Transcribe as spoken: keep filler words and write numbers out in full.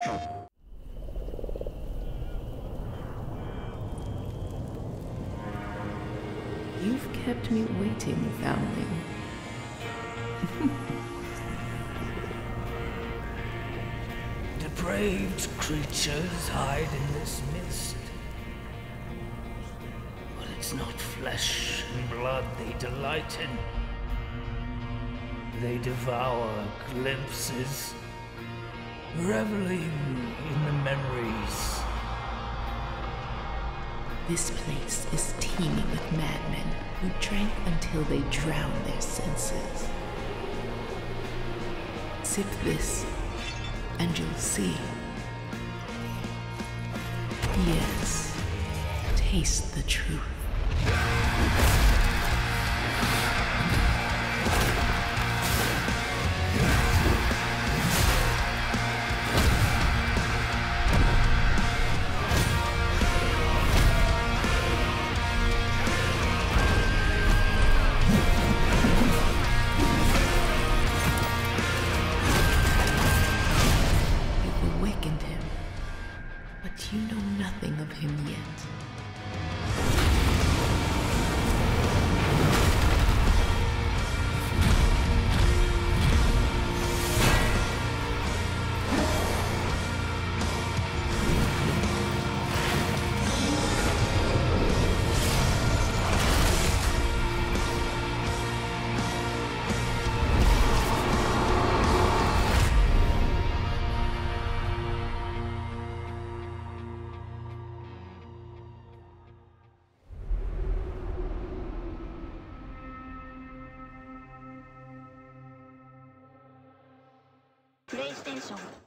You've kept me waiting, foundling. Depraved creatures hide in this mist. But it's not flesh and blood they delight in. They devour glimpses, reveling in the memories. This place is teeming with madmen who drank until they drowned their senses. Sip this, and you'll see. Yes, taste the truth. But you know nothing of him yet. PlayStation